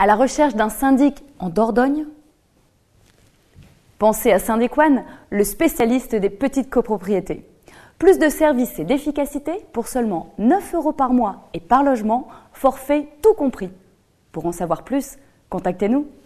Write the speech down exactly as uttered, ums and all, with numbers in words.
À la recherche d'un syndic en Dordogne? Pensez à Syndic One, le spécialiste des petites copropriétés. Plus de services et d'efficacité pour seulement neuf euros par mois et par logement, forfait tout compris. Pour en savoir plus, contactez-nous.